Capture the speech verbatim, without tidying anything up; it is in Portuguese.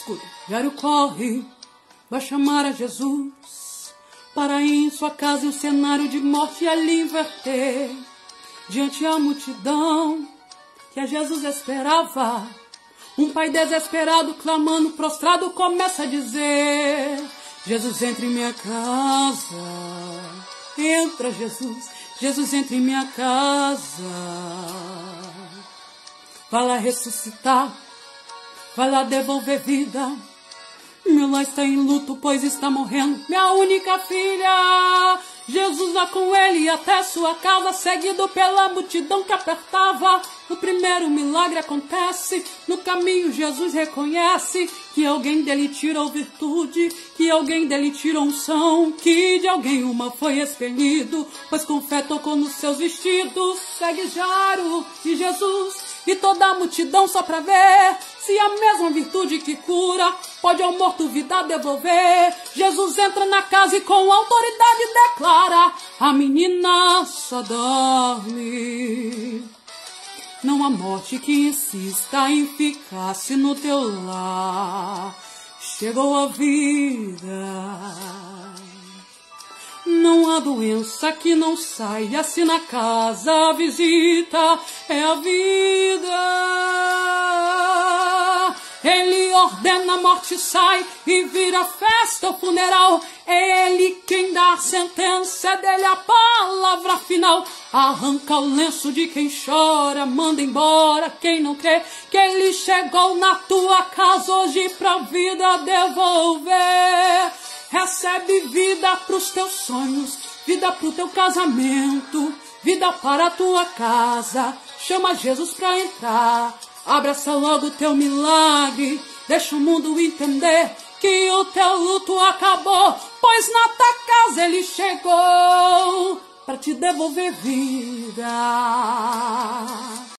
Escuta. Jairo corre, vai chamar a Jesus para ir em sua casa e o cenário de morte ali inverter. Diante a multidão que a Jesus esperava, um pai desesperado, clamando, prostrado, começa a dizer: Jesus, entre em minha casa. Entra, Jesus. Jesus, entra em minha casa. Vai lá ressuscitar, vai lá devolver vida. Meu lar está em luto, pois está morrendo minha única filha. Jesus vai com ele até sua casa, seguido pela multidão que apertava. O primeiro milagre acontece, no caminho Jesus reconhece que alguém dele tirou virtude, que alguém dele tirou unção, que de alguém uma foi expelido, pois com fé tocou nos seus vestidos. Segue Jairo e Jesus e toda a multidão só pra ver se a mesma virtude que cura pode ao morto vida devolver. Jesus entra na casa e com autoridade declara: a menina só dorme. Não há morte que insista em ficar-se no teu lar. Chegou a vida. Não há doença que não saia se na casa a visita é a vida. Ele ordena, a morte sai e vira festa o funeral. É ele quem dá a sentença, é dele a palavra final. Arranca o lenço de quem chora, manda embora quem não crê que ele chegou na tua casa hoje pra vida devolver. Recebe vida pros teus sonhos, vida pro teu casamento, vida para a tua casa. Chama Jesus pra entrar, abraça logo o teu milagre. Deixa o mundo entender que o teu luto acabou, pois na tua casa ele chegou pra te devolver vida.